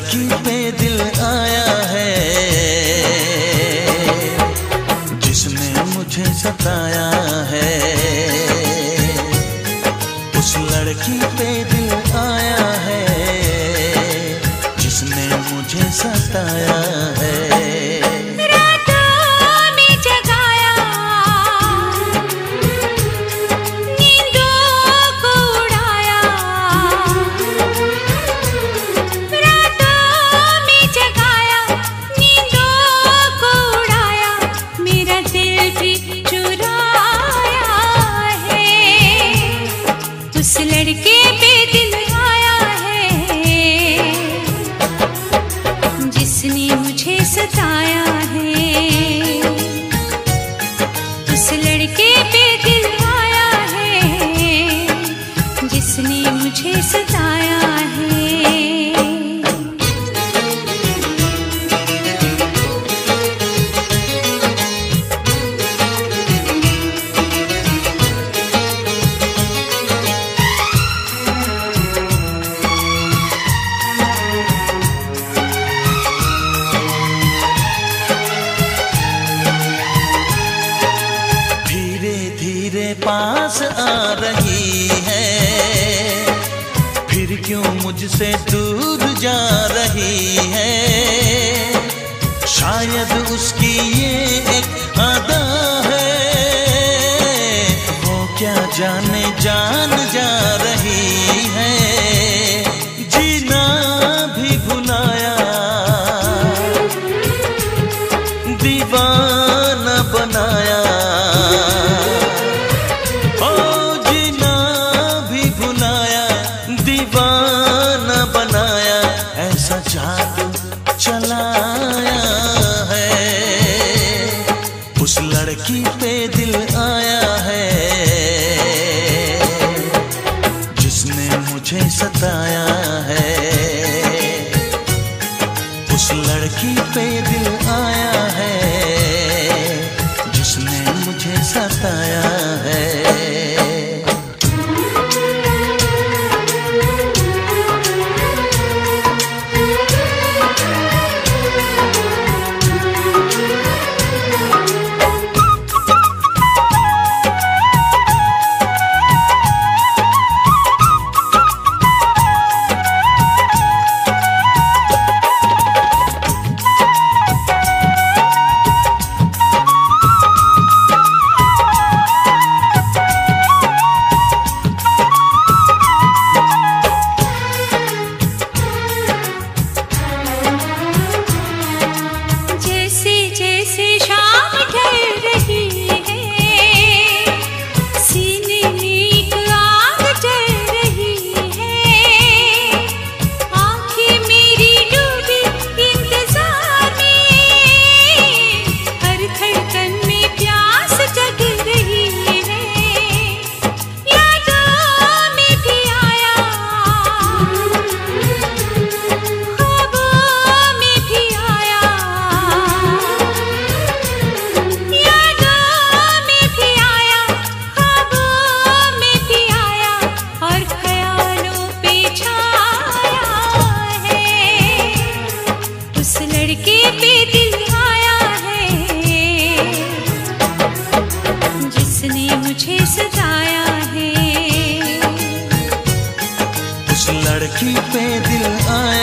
लड़की पे दिल आया है जिसने मुझे सताया है। उस लड़की पे दिल आया है जिसने मुझे सताया है। उस लड़के पे दिल आया है जिसने मुझे सताया है। उस लड़के पे दिल आया है जिसने मुझे सताया है। पास आ रही है फिर क्यों मुझसे दूर जा रही है। शायद उसकी ये एक अदा है वो क्या जाने जान जा रही है। जीना भी भुलाया दीवाना बनाया। जादू चलाया है उस लड़की पे दिल आया है जिसने मुझे सताया है। उस लड़की पे दिल आया है जिसने मुझे सताया है। मुझे सताया है। उस लड़की पे दिल आया